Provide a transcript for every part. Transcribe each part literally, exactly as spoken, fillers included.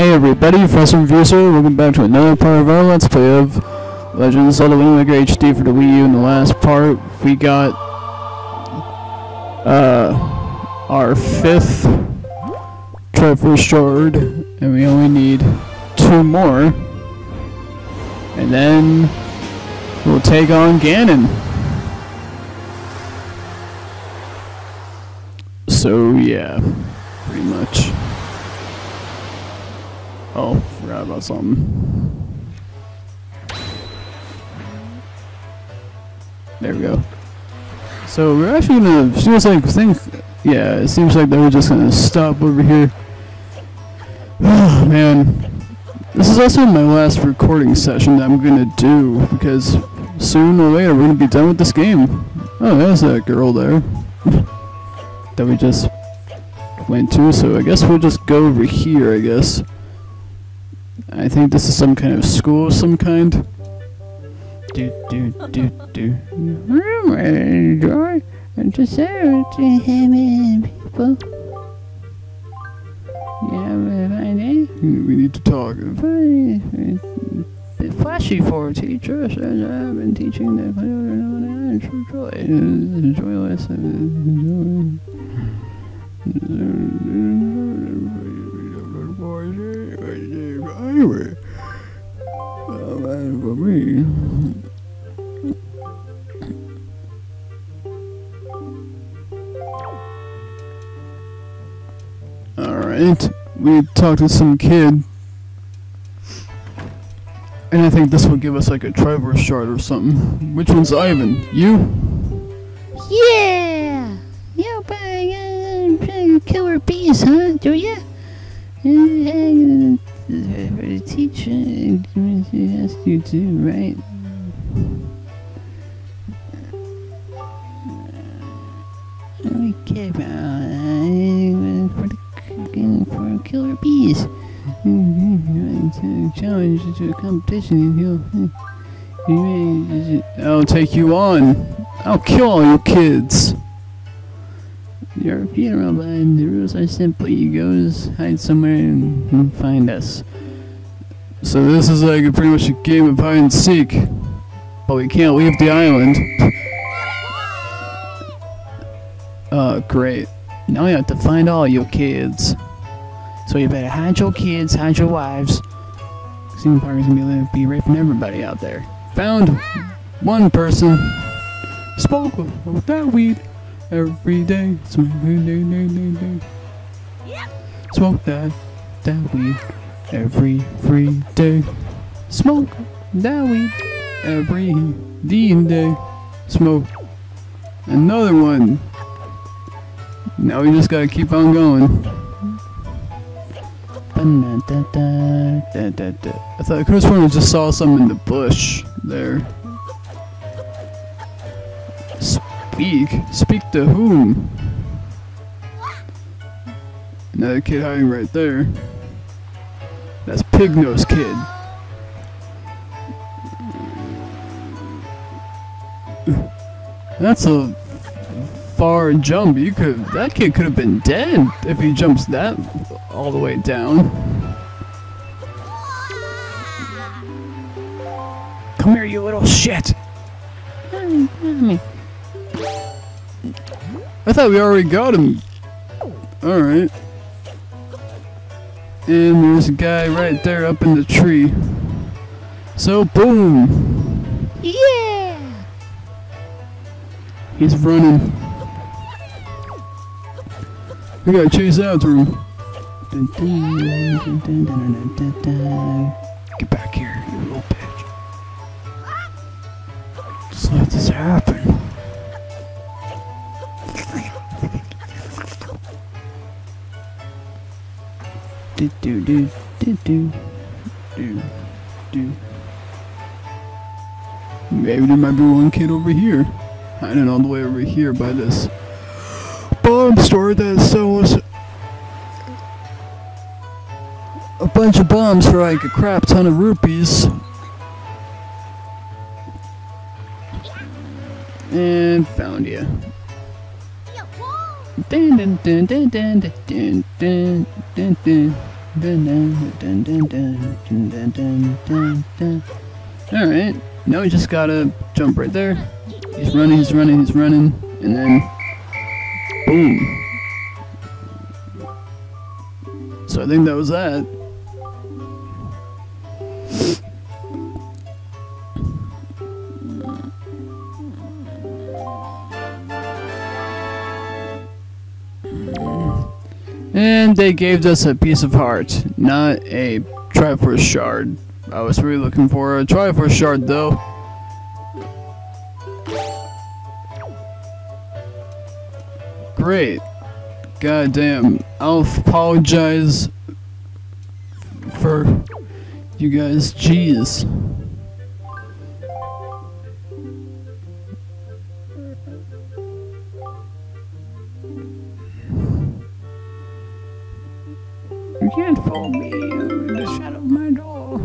Hey everybody, Frost Reviews here. Welcome back to another part of our Let's Play of Legend of Zelda Wind Waker H D for the Wii U. In the last part, we got uh, our fifth Triforce Shard, and we only need two more, and then we'll take on Ganon. So yeah, pretty much. Oh, forgot about something. There we go. So we're actually gonna, seems like, think, yeah, it seems like they were just gonna stop over here. Oh man, this is also my last recording session that I'm gonna do, because sooner or later we're gonna be done with this game. Oh, there's that girl there that we just went to, so I guess we'll just go over here, I guess. I think this is some kind of school of some kind. Do do do do. Enjoy and to serve to him people. Yeah, my name. We need to talk. Bit flashy for a teacher, so I've been teaching the enjoy. Enjoyless. Anyway, well, that's for me. Alright, we talked to some kid, and I think this will give us like a Triforce Shard or something. Which one's Ivan? You? Yeah! Yeah, but uh, killer bees, huh? Do ya? Uh, the teacher asked you to, right? Okay, uh, for the for killer bees. Challenge to a competition. I'll take you on. I'll kill all you kids. Your funeral, but the rules are simple. You go hide somewhere and find us. So this is like a pretty much a game of hide and seek, but we can't leave the island. Uh, great. Now we have to find all your kids. So you better hide your kids, hide your wives. Theme park is gonna be, be raping everybody out there. Found one person. Spoke with that weed. Every day, smoke that, that weed. Every free day, smoke that weed. Every day, smoke another one. Now we just gotta keep on going. I thought I could have sworn I just saw something in the bush there. Speak? Speak to whom? Another kid hiding right there. That's Pignose Kid. That's a far jump. You could. That kid could have been dead if he jumps that all the way down. Come here, you little shit! I thought we already got him. Alright. And there's a guy right there up in the tree. So, boom! Yeah! He's running. We gotta chase after him. Get back here, you little bitch. Just let this happen. Do do do do do do do. Maybe there might be one kid over here, hiding all the way over here by this bomb store that sells a bunch of bombs for like a crap ton of rupees. And found you. Dun dun dun dun dun dun dun dun dun. Alright, now we just gotta jump right there. He's running, he's running, he's running, and then boom. So I think that was that. And they gave us a piece of heart, not a Triforce shard. I was really looking for a Triforce shard though. Great. God damn. I'll apologize for you guys. Jeez. You can't follow me in the shadow of my door.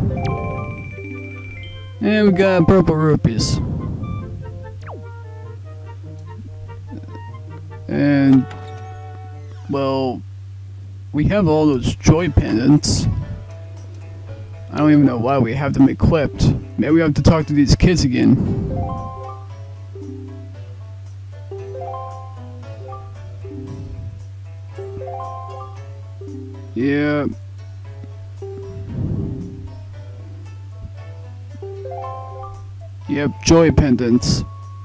And we got purple rupees. And, well, we have all those joy pendants. I don't even know why we have them equipped. Maybe we have to talk to these kids again. Yeah. Yep, joy pendants.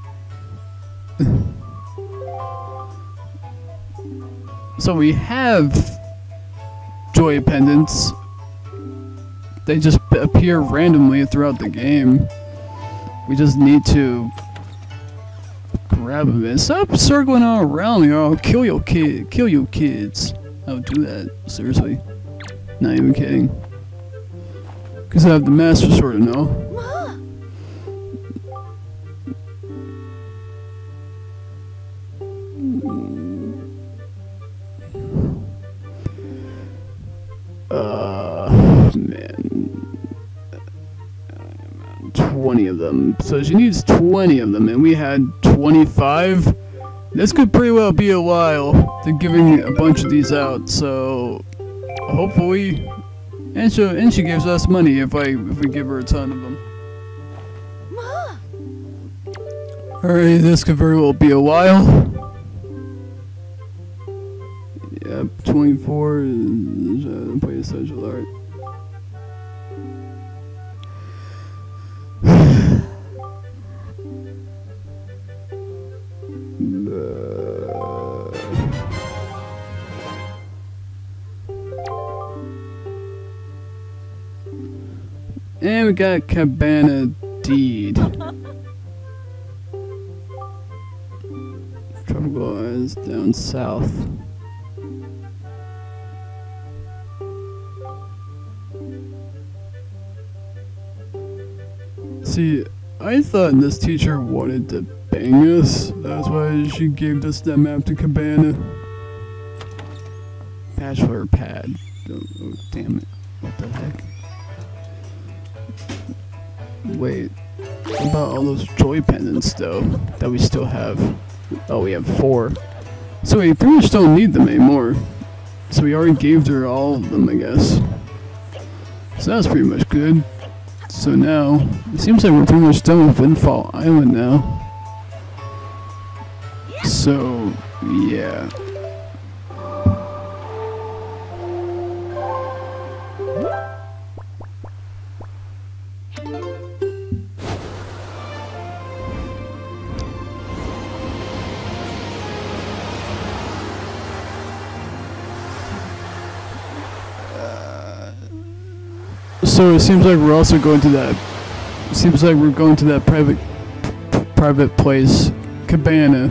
So we have joy pendants. They just appear randomly throughout the game. We just need to grab them and stop circling all around me or I'll kill your kid, kill you kids. I'll do that, seriously. Not even kidding. Cause I have the Master Sword, you know. Uh, man. twenty of them. So she needs twenty of them, and we had twenty-five. This could pretty well be a while to giving a bunch of these out. So hopefully, and she and she gives us money if I if we give her a ton of them. Alright, this could very well be a while. Yep, twenty-four is uh, play social art. And we got Cabana Deed. Tropical is down south. See, I thought this teacher wanted to bang us. That's why she gave us that map to Cabana. Bachelor pad. Oh, oh, damn it. What the heck? Wait. What about all those joy pendants, though, that we still have? Oh, we have four. So we pretty much don't need them anymore. So we already gave her all of them, I guess. So that's pretty much good. So now, it seems like we're pretty much done with Windfall Island now. So, yeah. So it seems like we're also going to that. It seems like we're going to that private, private place, Cabana.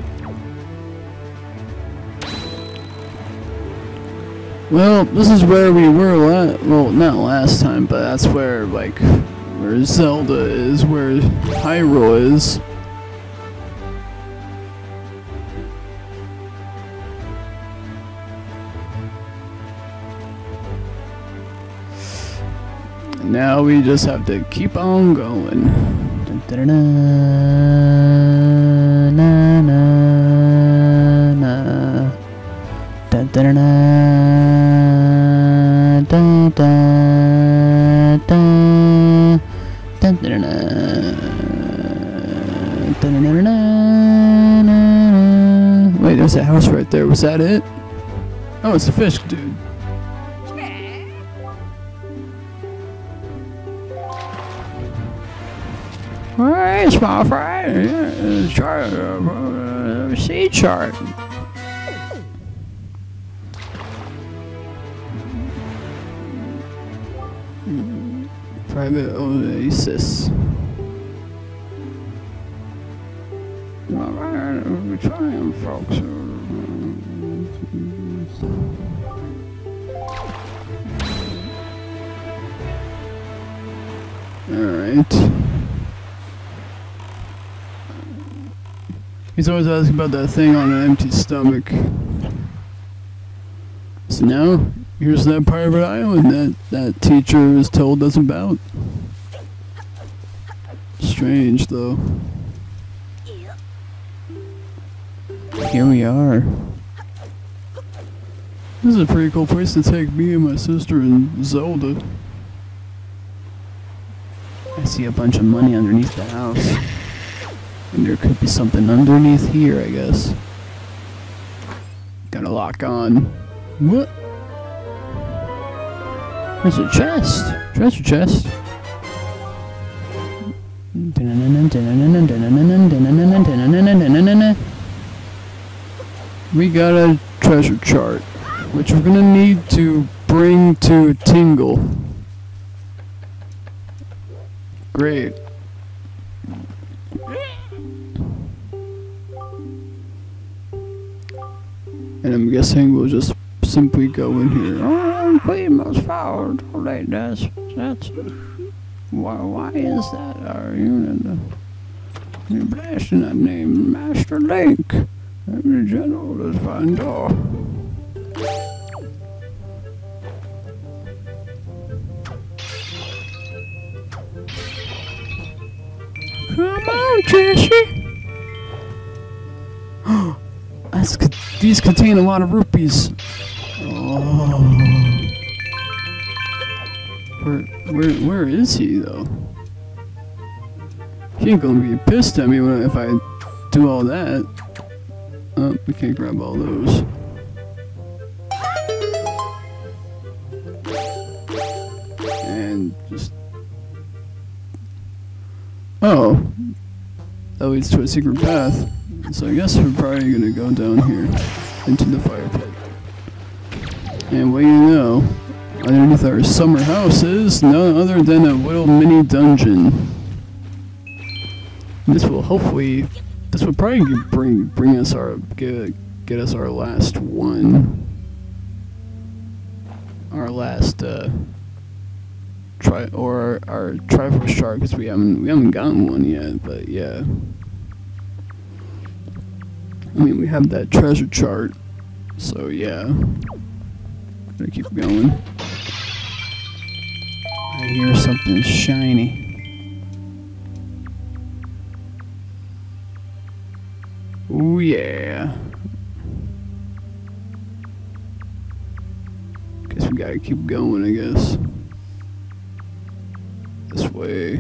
Well, this is where we were last. Well, not last time, but that's where like where Zelda is, where Hyrule is. Now we just have to keep on going. Dun, dun, dun, na, na, na. Dun, dun, dun, da da da da da da da. Wait, there's a house right there. Was that it? Oh, it's the fish dude. Hey, small fry. Yeah, chart, uh, sea chart. Private oasis. Alright, we're trying, folks. Alright. He's always asking about that thing on an empty stomach. So now, here's that private island that that teacher was told us about. Strange, though. Here we are. This is a pretty cool place to take me and my sister and Zelda. I see a bunch of money underneath the house. And there could be something underneath here, I guess. Gotta lock on. What? There's a chest. Treasure chest. We got a treasure chart, which we're gonna need to bring to Tingle. Great. And I'm guessing we'll just simply go in here. Oh, Queen must follow. Don't let us. That's. Why, why is that our unit? You're blasting that name, Master Link. Every general is fine door. Come on, Jesse. That's, these contain a lot of rupees. Oh. Where, where, where is he though? He ain't gonna be pissed at me when, if I do all that. Oh, we can't grab all those. And just... Oh. That leads to a secret path. So I guess we're probably gonna go down here into the fire pit. And what do you know, underneath our summer house is none other than a little mini dungeon. This will hopefully, this will probably bring bring us our get get us our last one, our last uh, try or our, our Triforce Shark, because we haven't we haven't gotten one yet. But yeah. I mean, we have that treasure chart, so yeah. Gotta keep going. I hear something shiny. Ooh, yeah. Guess we gotta keep going, I guess. This way.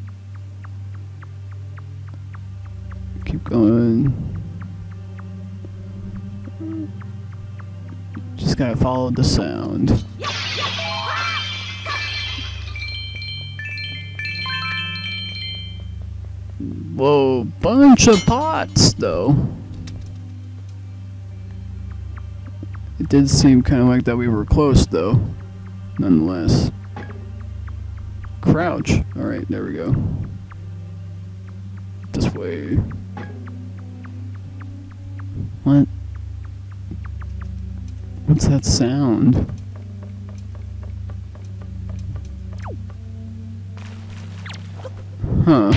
Keep going. Just gotta follow the sound. Whoa, bunch of pots though. It did seem kind of like that we were close though, nonetheless. Crouch. Alright, there we go. This way. What? What's that sound? Huh.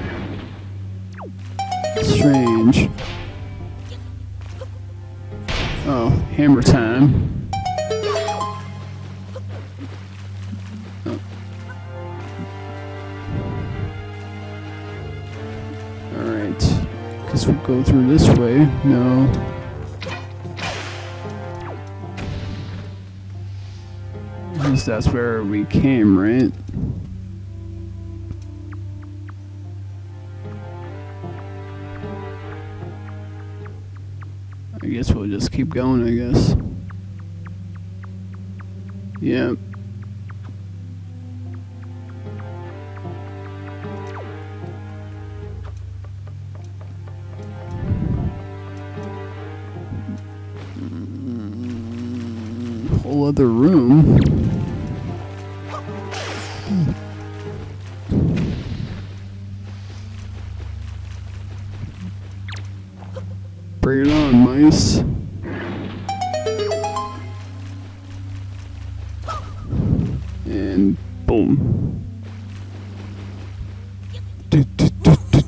Strange. Oh, hammer time. Oh. Alright. Guess we'll go through this way. No. Since that's where we came, right? I guess we'll just keep going, I guess. Yep. Mm, whole other room. Bring it on, mice. And boom. Do, do, do, do.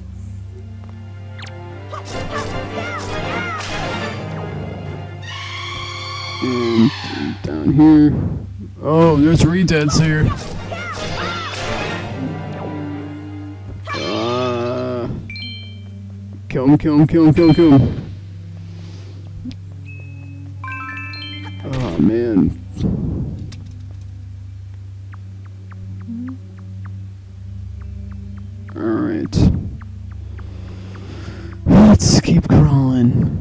And down here. Oh, there's redeads here. Uh, kill him, kill him, kill him, kill him, kill him. Oh man. Alright. Let's keep crawling.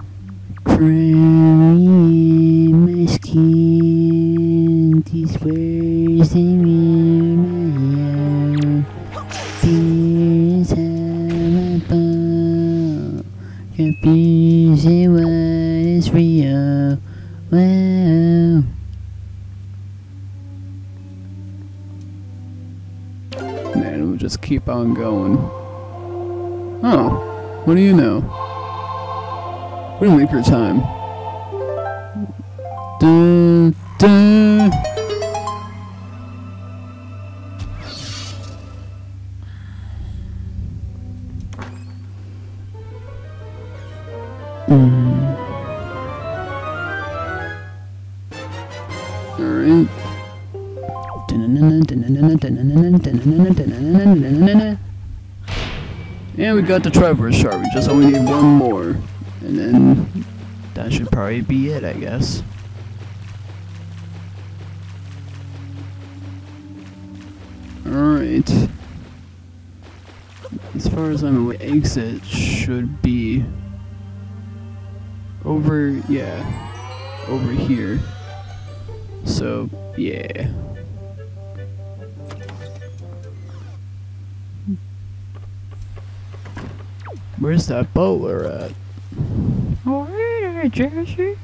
Crawling my skin, these words in my head. Tears have a ball, confusing what is real. Wow. Man, we'll just keep on going. Oh, what do you know? Windmaker time. Dun, dun. Mm. Alright. And we got the Traveler's Shard. We just only need one more. And then that should probably be it, I guess. Alright. As far as I'm aware, exit should be over, yeah, over here. So, yeah. Where's that butler at? Oh, hey there, Jesse.